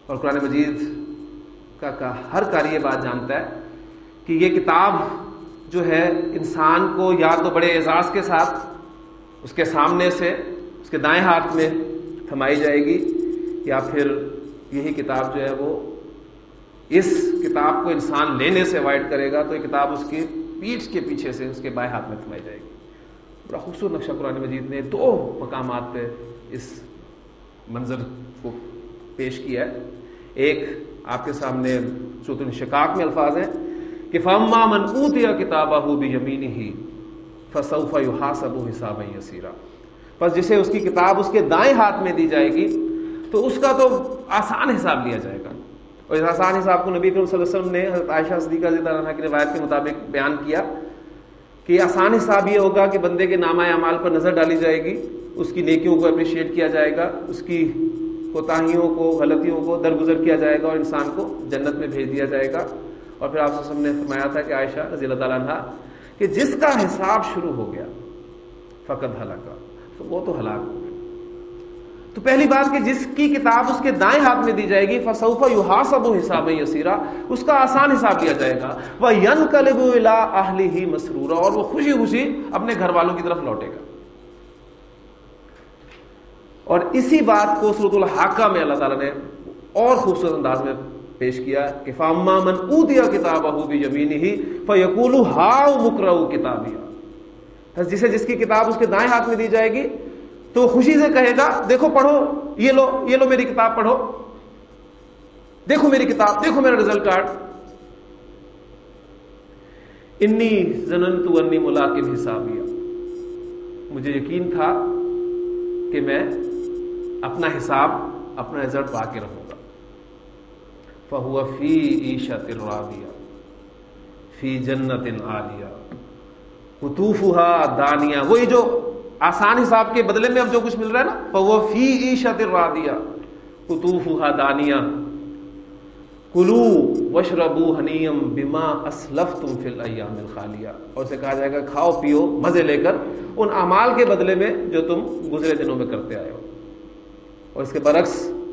اور قرآن مجید کا ہر قاری یہ بات جانتا ہے کہ یہ کتاب جو ہے انسان کو یا تو بڑے اعزاز کے ساتھ اس کے سامنے سے اس کے دائیں ہاتھ میں تھمائی جائے گی، یا پھر یہی کتاب جو ہے وہ اس کتاب کو انسان لینے سے اوائڈ کرے گا تو یہ کتاب اس کی پیٹھ کے پیچھے سے اس کے بائیں ہاتھ میں تھمائی جائے گی۔ بڑا خوبصورت نقشہ قرآن مجید نے 2 مقامات پہ اس منظر کو پیش کیا ہے۔ ایک آپ کے سامنے سورۃ الانشقاق میں الفاظ ہیں کہ فَأَمَّا مَنْ أُوتِيَ كِتَابَهُ بِيَمِينِهِ فَسَوْفَ يُحَاسَبُ حِسَابًا يَسِيرًا، پس جسے اس کی کتاب اس کے دائیں ہاتھ میں دی جائے گی تو اس کا تو آسان حساب لیا جائے گا، اور اس آسان حساب کو نبی کریم صلی اللہ علیہ وسلم نے حضرت عائشہ صدیقہ رضی اللہ عنہا کی روایت کے مطابق بیان کیا کہ آسان حساب یہ ہوگا کہ بندے کے نامہ اعمال پر نظر ڈالی جائے گی، اس کی نیکیوں کو اپریشیٹ کیا جائے گا، اس کی کوتاہیوں کو غلطیوں کو درگزر کیا جائے گا اور انسان کو جنت میں بھیج دیا جائے گا۔ اور پھر آپ صلی اللہ علیہ وسلم نے فرمایا تھا کہ عائشہ رضی اللہ تعالیٰ عنہا کہ جس کا حساب شروع ہو گیا فقط ہلاکا، تو وہ تو ہلاک ہو گیا۔ تو پہلی بات کہ جس کی کتاب اس کے دائیں ہاتھ میں دی جائے گی فسوف یحاسب حسابا یسیرا، اس کا آسان حساب لیا جائے گا، وینقلب الی اہلہ مسرورا، اور وہ خوشی خوشی اپنے گھر والوں کی طرف لوٹے گا۔ اور اسی بات کو سورۃ الحاقہ میں اللہ تعالیٰ نے اور خوبصورت انداز میں پیش کیا کہ فَأَمَّا مَنْ أُوتِيَ كِتَابَهُ بِيَمِينِهِ فَيَقُولُ هَاؤْمُ اقْرَءُوا كِتَابِيَهْ، پس جسے جس کی کتاب اس کے دائیں ہاتھ میں دی جائے گی تو خوشی سے کہے گا دیکھو پڑھو، یہ لو میری کتاب پڑھو، دیکھو میری کتاب، دیکھو میرا رزلٹ کارڈ، انی ظننت انی ملاق حسابیہ، مجھے یقین تھا کہ میں اپنا حساب اپنا رزلٹ پا کے رہوں گا۔ فہو فی عیشۃ راضیہ فی جنت عالیہ قطوفها دانیہ، وہی جو آسان حساب کے بدلے میں اب جو کچھ مل رہا ہے نا، فہو فی عیشۃ راضیہ قطوفها دانیہ کلوا واشربوا ہنیئا بما اسلفتم فی الایام الخالیہ، اور اسے کہا جائے گا کھاؤ پیو مزے لے کر ان اعمال کے بدلے میں جو تم گزرے دنوں میں کرتے آئے ہو۔ اور اس کے برعکس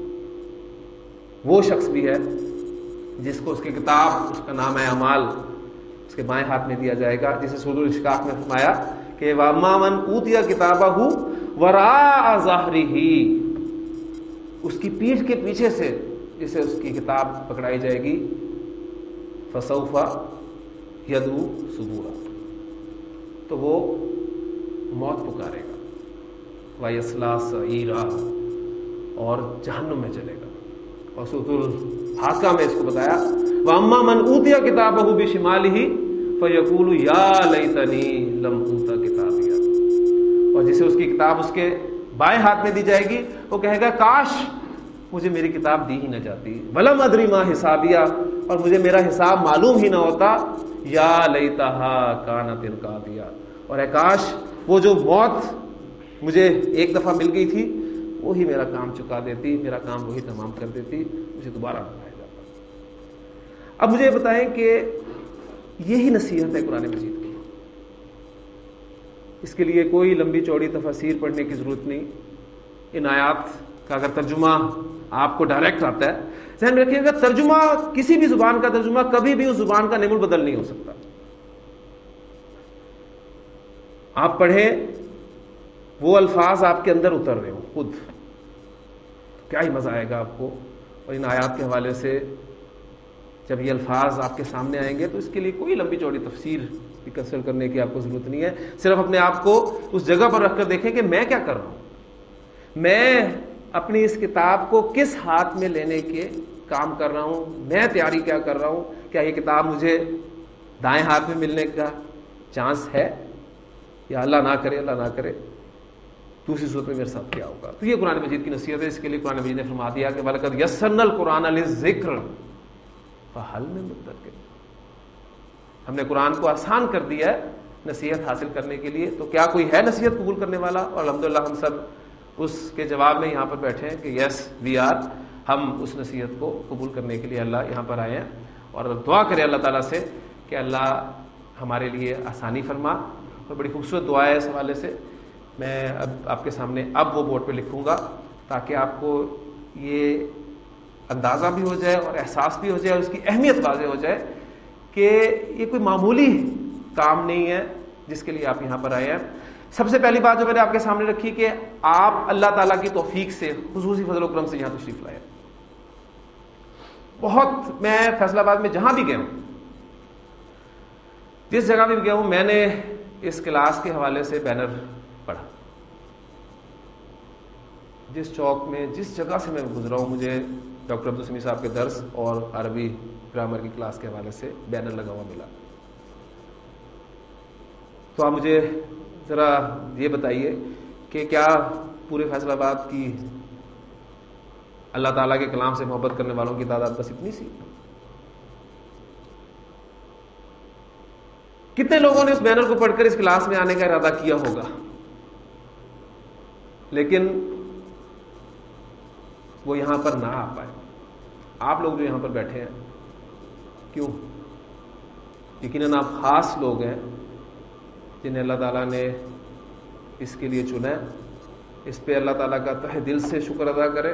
وہ شخص بھی ہے جس کو اس کی کتاب، اس کا نام ہے اعمال، اس کے بائیں ہاتھ میں دیا جائے گا، جسے سورۃ الانشقاق میں فرمایا کہ وَأَمَّا مَنْ أُوتِيَ كِتَابَهُ وَرَاءَ ظَهْرِهِ، اس کی پیٹھ کے پیچھے سے جسے اس کی کتاب پکڑائی جائے گی فَسَوْفَ يَدْعُو ثُبُورًا، تو وہ موت پکارے گا، وَيَصْلَىٰ سَعِيرًا، اور جہنم میں چلے گا۔ اور سورۃ الحاقہ میں اس کو بتایا وَأَمَّا مَنْ أُوتِيَ كِتَابَهُ بِشِمَالِهِ فَيَقُولُ يَا لَيْتَنِي لَمْ أُوتَ كِتَابِيَهْ، اور جسے اس کی کتاب اس کے بائیں ہاتھ میں دی جائے گی وہ کہے گا کاش مجھے میری کتاب دی ہی نہ جاتی، وَلَمْ أَدْرِ مَا حِسَابِيَهْ، اور مجھے میرا حساب معلوم ہی نہ ہوتا، یا لیتہا کانت القاضیہ، اور اے کاش وہ جو موت مجھے ایک دفعہ مل گئی تھی وہی میرا کام چکا دیتی، میرا کام وہی تمام کر دیتی، مجھے دوبارہ نہ لایا جاتا۔ اب مجھے بتائیں کہ یہی نصیحت ہے قرآن مجید کی، اس کے لیے کوئی لمبی چوڑی تفاسیر پڑھنے کی ضرورت نہیں۔ ان آیات کا اگر ترجمہ آپ کو ڈائریکٹ آتا ہے، ذہن میں رکھیے گا ترجمہ کسی بھی زبان کا ترجمہ کبھی بھی اس زبان کا نعم البدل نہیں ہو سکتا۔ آپ پڑھیں وہ الفاظ آپ کے اندر اتر رہے ہوں خود، کیا ہی مزہ آئے گا آپ کو۔ اور ان آیات کے حوالے سے جب یہ الفاظ آپ کے سامنے آئیں گے تو اس کے لیے کوئی لمبی چوڑی تفسیر بھی کنسلٹ کرنے کی آپ کو ضرورت نہیں ہے، صرف اپنے آپ کو اس جگہ پر رکھ کر دیکھیں کہ میں کیا کر رہا ہوں، میں اپنی اس کتاب کو کس ہاتھ میں لینے کے کام کر رہا ہوں، میں تیاری کیا کر رہا ہوں، کیا یہ کتاب مجھے دائیں ہاتھ میں ملنے کا چانس ہے، یا اللہ نہ کرے اللہ نہ کرے دوسری صورت میں میرے ساتھ کیا ہوگا۔ تو یہ قرآن مجید کی نصیحت ہے، اس کے لیے قرآن مجید نے فرما دیا کہ وَلَقَدْ يَسَّرْنَا الْقُرْآنَ لِلذِّكْرِ فَهَلْ مِن مُدَّكِرٍ، ہم نے قرآن کو آسان کر دیا ہے نصیحت حاصل کرنے کے لیے، تو کیا کوئی ہے نصیحت قبول کرنے والا؟ اور الحمدللہ ہم سب اس کے جواب میں یہاں پر بیٹھے ہیں کہ یس وی آر، ہم اس نصیحت کو قبول کرنے کے لیے اللہ یہاں پر آئے ہیں، اور دعا کریں اللہ تعالیٰ سے کہ اللہ ہمارے لیے آسانی فرما۔ اور بڑی خوبصورت دعا ہے اس حوالے سے، میں اب آپ کے سامنے اب وہ بورڈ پہ لکھوں گا تاکہ آپ کو یہ اندازہ بھی ہو جائے اور احساس بھی ہو جائے اور اس کی اہمیت واضح ہو جائے کہ یہ کوئی معمولی کام نہیں ہے جس کے لیے آپ یہاں پر آئے ہیں. سب سے پہلی بات جو میں نے آپ کے سامنے رکھی کہ آپ اللہ تعالیٰ کی توفیق سے خصوصی فضل و کرم سے یہاں تشریف لائے. بہت میں فیصل آباد میں جہاں بھی گیا ہوں، جس جگہ بھی گیا ہوں، میں نے اس کلاس کے حوالے سے بینر پڑھا. جس چوک میں جس جگہ سے میں گزرا ہوں مجھے ڈاکٹر عبدالسمیع صاحب کے درس اور عربی گرامر کی کلاس کے حوالے سے بینر لگا ہوا ملا. تو آپ مجھے ذرا یہ بتائیے کہ کیا پورے فیصل آباد کی اللہ تعالیٰ کے کلام سے محبت کرنے والوں کی تعداد بس اتنی سی؟ کتنے لوگوں نے اس بینر کو پڑھ کر اس کلاس میں آنے کا ارادہ کیا ہوگا؟ لیکن وہ یہاں پر نہ آ پائے. آپ لوگ جو یہاں پر بیٹھے ہیں، کیوں؟ یقیناً آپ خاص لوگ ہیں جنہیں اللہ تعالیٰ نے اس کے لیے چنا ہے. اس پہ اللہ تعالیٰ کا تہ دل سے شکر ادا کرے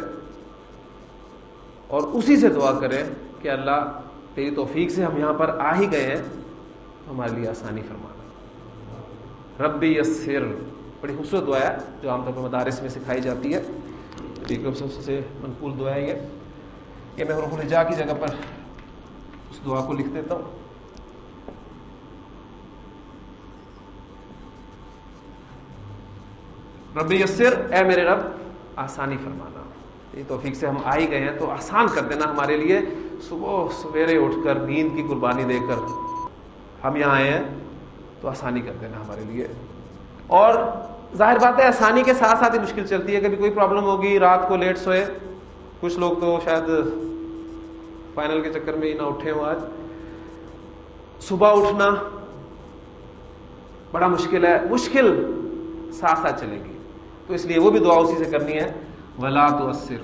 اور اسی سے دعا کرے کہ اللہ تیری توفیق سے ہم یہاں پر آ ہی گئے ہیں تو ہمارے لیے آسانی فرمانا. ربی یسر، بڑی خوبصورت دعا ہے جو عام طور پر مدارس میں سکھائی جاتی ہے. سب سے منقول دعا ہے یہ میں حروف الہجاء کی جگہ پر اس دعا کو لکھ دیتا ہوں. ربی یسر، اے میرے رب آسانی فرمانا. یہ توفیق سے ہم آ ہی گئے ہیں تو آسان کر دینا ہمارے لیے. صبح سویرے اٹھ کر نیند کی قربانی دے کر ہم یہاں آئے ہیں تو آسانی کر دینا ہمارے لیے. اور ظاہر بات ہے آسانی کے ساتھ ساتھ ہی مشکل چلتی ہے. کبھی کوئی پرابلم ہوگی، رات کو لیٹ سوئے، کچھ لوگ تو شاید فائنل کے چکر میں ہی نہ اٹھے ہوں. آج صبح اٹھنا بڑا مشکل ہے، مشکل ساتھ ساتھ چلے گی. تو اس لیے وہ بھی دعا اسی سے کرنی ہے، ولا تؤثر.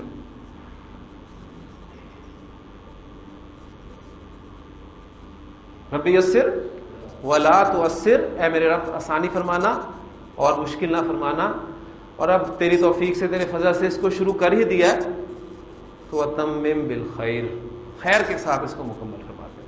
ربی یسر ولا تؤثر، اے میرے رب آسانی فرمانا اور مشکل نہ فرمانا. اور اب تیری توفیق سے، تیرے فضل سے اس کو شروع کر ہی دیا ہے تو اتمم بالخیر، خیر کے ساتھ اس کو مکمل فرما دے.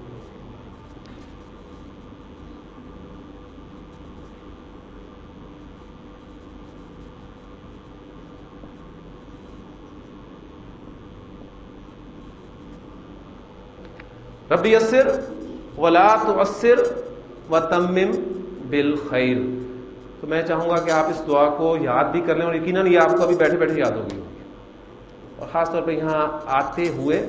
ربی یسر ولا تؤثر وتمم بالخیر. تو میں چاہوں گا کہ آپ اس دعا کو یاد بھی کر لیں اور یقیناً یہ آپ کو ابھی بیٹھے بیٹھے یاد ہوگی. اور خاص طور پہ یہاں آتے ہوئے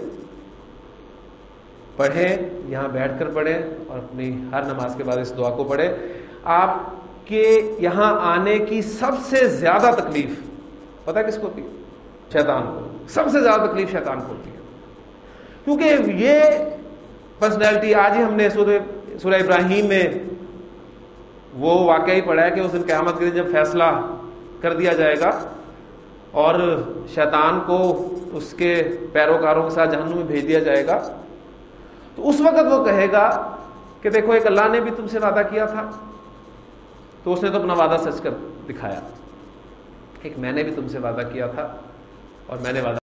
پڑھیں، یہاں بیٹھ کر پڑھیں اور اپنی ہر نماز کے بعد اس دعا کو پڑھیں. آپ کے یہاں آنے کی سب سے زیادہ تکلیف پتہ ہے کس کو ہوتی ہے؟ شیطان کو. سب سے زیادہ تکلیف شیطان کو ہوتی ہے، کیونکہ یہ پرسنالٹی، آج ہی ہم نے سورہ ابراہیم میں وہ واقعی پڑھا ہے کہ اس دن قیامت کے دن جب فیصلہ کر دیا جائے گا اور شیطان کو اس کے پیروکاروں کے ساتھ جہنم میں بھیج دیا جائے گا، تو اس وقت وہ کہے گا کہ دیکھو ایک اللہ نے بھی تم سے وعدہ کیا تھا تو اس نے تو اپنا وعدہ سچ کر دکھایا. ایک میں نے بھی تم سے وعدہ کیا تھا اور میں نے وعدہ